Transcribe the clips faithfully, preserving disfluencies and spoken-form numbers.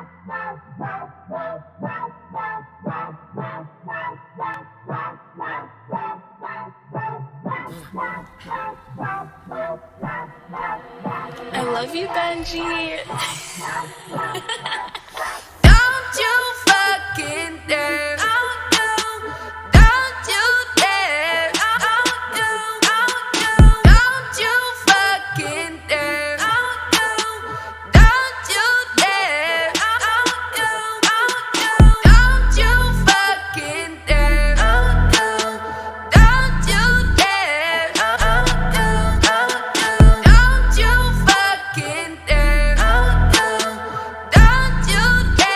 I love you, Benji. Don't you fucking dare. Don't you, don't you dare. Don't you, don't you, don't you fucking dare. Don't you, don't you dare. Don't you, don't you, don't you fucking dare. Don't you, don't you dare. Don't you, don't you, don't you fucking dare. Don't you, don't you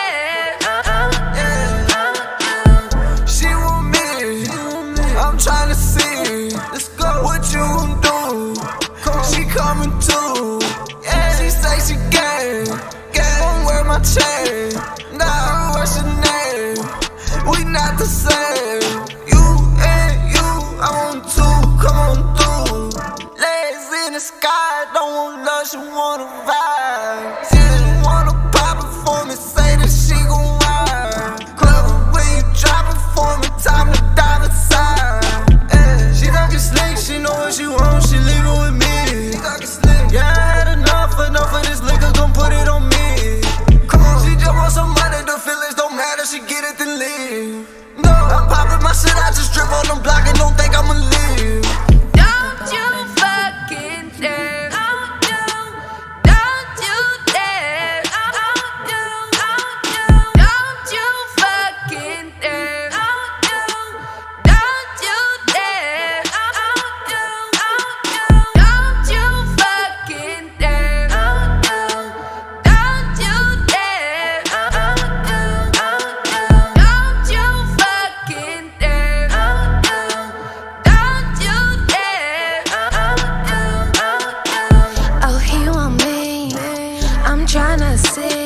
dare. She want me, I'm tryna see. Let's go. What you gon' do? She coming too. She say she gang, gang. Won't wear my chain. Nah, what's your name? We not the same. You and you, I want to come on through. Legs in the sky, don't want love, she wanna vibe. She just wanna pop it for me, say that she gon' ride. Clever when you drop it for me, time to dive inside. Eh, she talking slick, she know what she want, she leave it with me. She talking slick, yeah, I had enough, enough of this liquor, gon' put it on me. Come on, she just want some money, the feelings don't matter, she get it then leave. No, I'm popping my shit, I just drip on them block and don't think I'ma leave. Don't you fucking dare. Don't you, don't you dare. Don't you, don't you, don't you fucking dare. Don't you, don't you dare. Don't you, don't you, don't you fucking dare. Don't you, don't you dare. Don't you, don't you, don't you fucking dare. Don't you, don't you dare. Oh, he want me. I'm tryna see.